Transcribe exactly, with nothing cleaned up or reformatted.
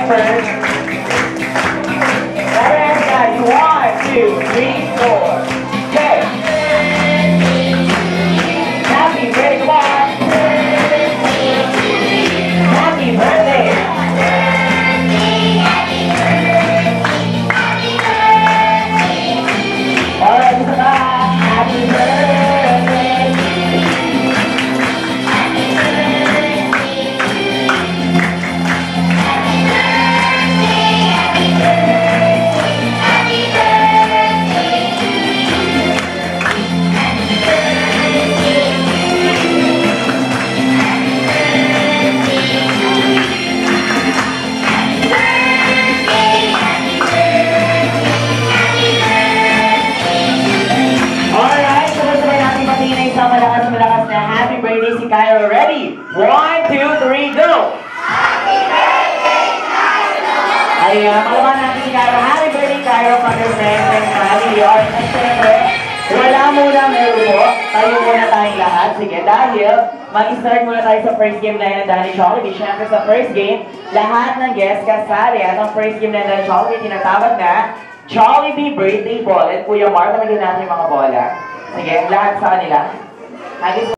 first. Alright, guys. One, two, three, four. Okay. Happy birthday, come on. Happy birthday. Alright, isa pa. Happy birthday. Malakas-malakas na happy birthday si Kairo. Ready? One, two, three, go! Happy birthday, Kairo! Ay, uh, malaman natin si Kairo. Happy birthday, Kairo, from your friends and family. Alright, at syempre, wala muna meron po. Tayo muna tayong lahat. Sige, dahil mag-start muna tayo sa first game na yun ng Danny Jollibee. Syempre, sa first game, lahat ng guests kasali. At ang first game na yun ng Danny Jollibee, tinatawag na Jollibee Birthday Ball. At Kuya Mark, namagin natin yung mga bola. Sige, lahat sa kanila. Hagis